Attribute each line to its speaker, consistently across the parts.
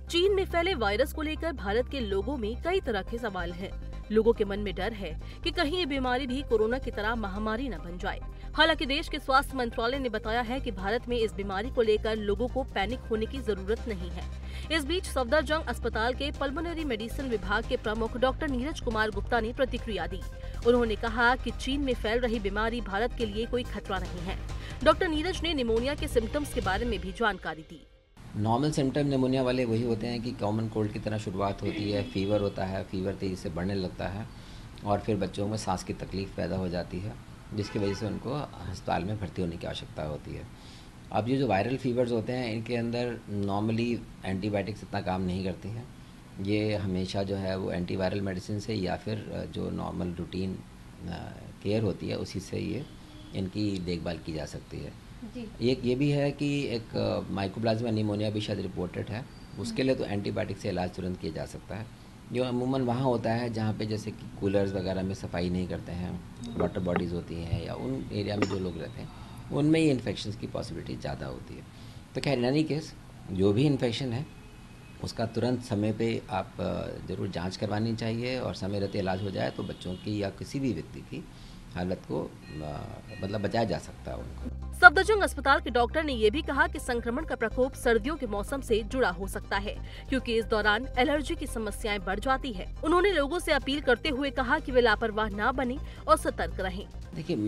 Speaker 1: चीन में फैले वायरस को लेकर भारत के लोगों में कई तरह के सवाल हैं। लोगों के मन में डर है कि कहीं ये बीमारी भी कोरोना की तरह महामारी न बन जाए। हालांकि देश के स्वास्थ्य मंत्रालय ने बताया है कि भारत में इस बीमारी को लेकर लोगों को पैनिक होने की जरूरत नहीं है। इस बीच सफदरजंग अस्पताल के पल्मोनरी मेडिसिन विभाग के प्रमुख डॉक्टर नीरज कुमार गुप्ता ने प्रतिक्रिया दी। उन्होंने कहा कि चीन में फैल रही बीमारी भारत के लिए कोई खतरा नहीं है। डॉक्टर नीरज ने निमोनिया के सिम्टम्स के बारे में भी जानकारी दी।
Speaker 2: नॉर्मल सिम्टम निमोनिया वाले वही होते हैं कि कॉमन कोल्ड की तरह शुरुआत होती है, फीवर होता है, फीवर तेज़ी से बढ़ने लगता है और फिर बच्चों में सांस की तकलीफ़ पैदा हो जाती है, जिसकी वजह से उनको अस्पताल में भर्ती होने की आवश्यकता होती है। अब ये जो वायरल फीवर्स होते हैं, इनके अंदर नॉर्मली एंटीबायोटिक्स इतना काम नहीं करती हैं। ये हमेशा जो है वो एंटीवायरल मेडिसिन से या फिर जो नॉर्मल रूटीन केयर होती है उसी से ये इनकी देखभाल की जा सकती है। एक ये भी है कि एक माइकोप्लाज्मा निमोनिया भी शायद रिपोर्टेड है, उसके लिए तो एंटीबायोटिक से इलाज तुरंत किया जा सकता है, जो अमूमन वहाँ होता है जहाँ पे जैसे कि कूलर्स वगैरह में सफाई नहीं करते हैं, वाटर बॉडीज़ होती हैं या उन एरिया में जो लोग रहते हैं उनमें ही इन्फेक्शन की पॉसिबिलिटी ज़्यादा होती है। तो खैर इन एनी केस जो भी इन्फेक्शन है उसका तुरंत समय पे आप ज़रूर जांच करवानी चाहिए और समय रहते इलाज हो जाए तो बच्चों की या किसी भी व्यक्ति की हालत को मतलब बचाया जा सकता है उनको।
Speaker 1: सफदरजंग अस्पताल के डॉक्टर ने ये भी कहा कि संक्रमण का प्रकोप सर्दियों के मौसम से जुड़ा हो सकता है, क्योंकि इस दौरान एलर्जी की समस्याएं बढ़ जाती है। उन्होंने लोगों से अपील करते हुए कहा कि वे लापरवाह ना बने और सतर्क रहें।
Speaker 2: देखिए,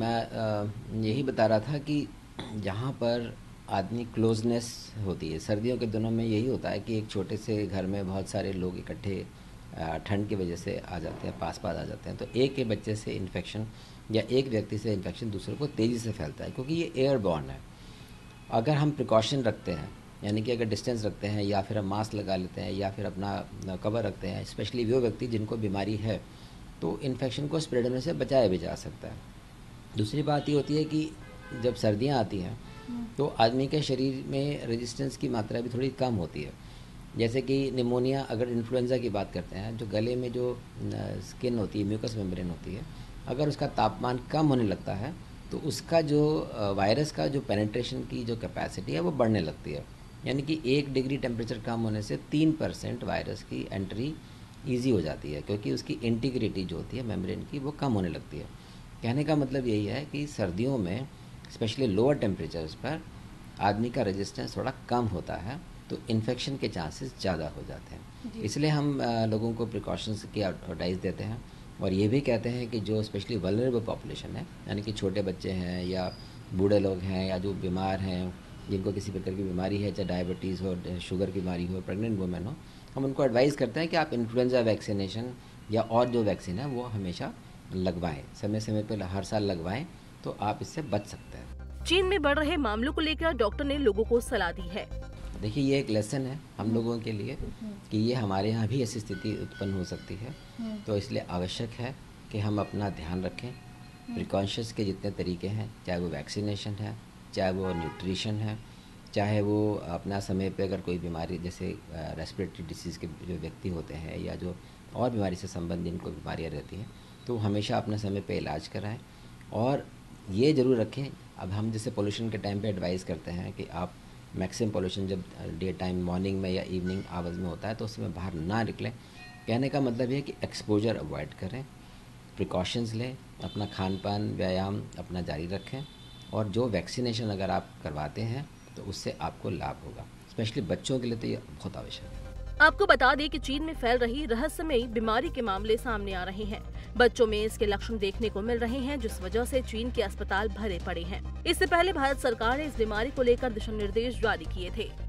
Speaker 2: मैं यही बता रहा था कि जहाँ पर आदमी क्लोजनेस होती है, सर्दियों के दिनों में यही होता है कि एक छोटे से घर में बहुत सारे लोग इकट्ठे ठंड की वजह से आ जाते हैं, पास आ जाते हैं, तो एक के बच्चे से इन्फेक्शन या एक व्यक्ति से इन्फेक्शन दूसरे को तेज़ी से फैलता है, क्योंकि ये एयरबॉर्न है। अगर हम प्रिकॉशन रखते हैं, यानी कि अगर डिस्टेंस रखते हैं या फिर हम मास्क लगा लेते हैं या फिर अपना कवर रखते हैं, स्पेशली वो व्यक्ति जिनको बीमारी है, तो इन्फेक्शन को स्प्रेड होने से बचाया भी जा सकता है। दूसरी बात ये होती है कि जब सर्दियाँ आती हैं तो आदमी के शरीर में रेजिस्टेंस की मात्रा भी थोड़ी कम होती है। जैसे कि निमोनिया, अगर इन्फ्लुएंजा की बात करते हैं, जो गले में जो स्किन होती है, म्यूकस मेम्ब्रेन होती है, अगर उसका तापमान कम होने लगता है तो उसका जो वायरस का जो पेनिट्रेशन की जो कैपेसिटी है वो बढ़ने लगती है। यानी कि 1 डिग्री टेम्परेचर कम होने से 3% वायरस की एंट्री ईजी हो जाती है, क्योंकि उसकी इंटीग्रिटी जो होती है मेम्ब्रेन की वो कम होने लगती है। कहने का मतलब यही है कि सर्दियों में स्पेशली लोअर टेम्परेचर्स पर आदमी का रेजिस्टेंस थोड़ा कम होता है, तो इन्फेक्शन के चांसेस ज़्यादा हो जाते हैं। इसलिए हम लोगों को प्रिकॉशंस की एडवाइस देते हैं और ये भी कहते हैं कि जो स्पेशली वल्नरेबल पॉपुलेशन है, यानी कि छोटे बच्चे हैं या बूढ़े लोग हैं या जो बीमार हैं, जिनको किसी प्रकार की बीमारी है, चाहे डायबिटीज़ हो, शुगर की बीमारी हो, प्रेग्नेंट वुमेन हो, हम उनको एडवाइस करते हैं कि आप इन्फ्लुएंजा वैक्सीनेशन या और जो वैक्सीन है वो हमेशा लगवाएं, समय समय पर हर साल लगवाएं, तो आप इससे बच सकते हैं।
Speaker 1: चीन में बढ़ रहे मामलों को लेकर डॉक्टर ने लोगों को सलाह दी है।
Speaker 2: देखिए, ये एक लेसन है हम लोगों के लिए कि ये हमारे यहाँ भी ऐसी स्थिति उत्पन्न हो सकती है, तो इसलिए आवश्यक है कि हम अपना ध्यान रखें। प्रिकॉशंस के जितने तरीके हैं, चाहे वो वैक्सीनेशन है, चाहे वो न्यूट्रिशन है, चाहे वो अपना समय पे अगर कोई बीमारी जैसे रेस्पिरेटरी डिसीज़ के जो व्यक्ति होते हैं या जो और बीमारी से संबंधित इनको बीमारियाँ रहती हैं, तो हमेशा अपने समय पे इलाज कराएं। और ये ज़रूर रखें, अब हम जैसे पोल्यूशन के टाइम पे एडवाइस करते हैं कि आप मैक्सिमम पोल्यूशन जब डे टाइम मॉर्निंग में या इवनिंग आवर्स में होता है तो उसमें बाहर ना निकलें। कहने का मतलब ये कि एक्सपोजर अवॉइड करें, प्रिकॉशंस लें, अपना खान पान व्यायाम अपना जारी रखें और जो वैक्सीनेशन अगर आप करवाते हैं तो उससे आपको लाभ होगा। स्पेशली बच्चों के लिए तो ये बहुत आवश्यक है।
Speaker 1: आपको बता दें कि चीन में फैल रही रहस्यमयी बीमारी के मामले सामने आ रहे हैं। बच्चों में इसके लक्षण देखने को मिल रहे हैं, जिस वजह से चीन के अस्पताल भरे पड़े हैं। इससे पहले भारत सरकार ने इस बीमारी को लेकर दिशा निर्देश जारी किए थे।